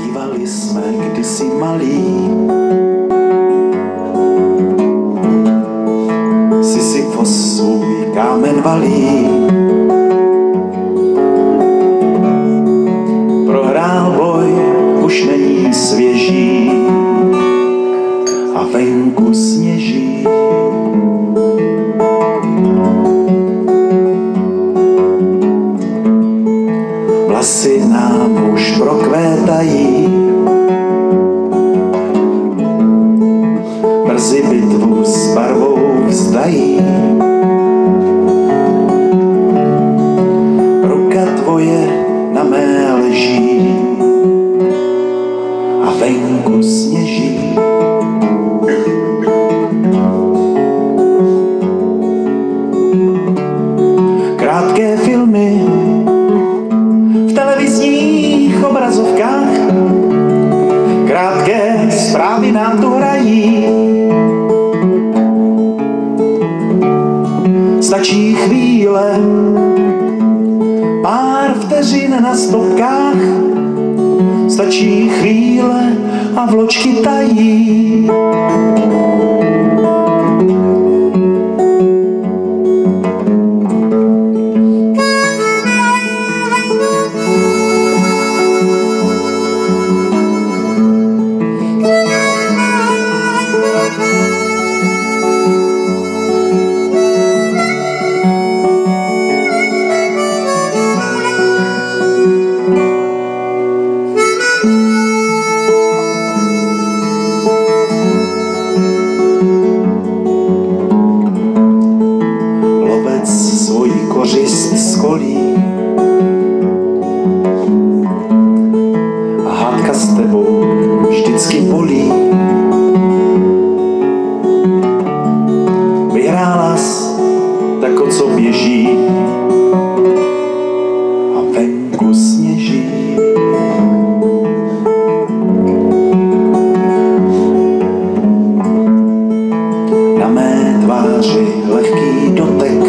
Bývali jsme kdysi malí, Sisyfos svůj kámen valí. Prohrál boj, už není svěží a venku sněží. Vlasy nám už prokvétají, brzy bitvu s barvou vzdají. Ruka tvoje na mé leží a venku sněží. Krátké filmy v televizních obrazovkách, krátké zprávy nám tu hrají. Stačí chvíle, pár vteřin na stopkách, stačí chvíle a vločky tají. Svoji kořist skolí a hádka s tebou vždycky bolí. Vyhrálas, tak o co běží a venku sněží. Na mé tváři lehký dotek,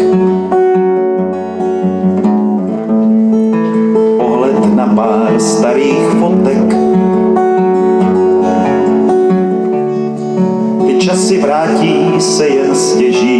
na pár starých fotek. Ty časy vrátí se jen stěží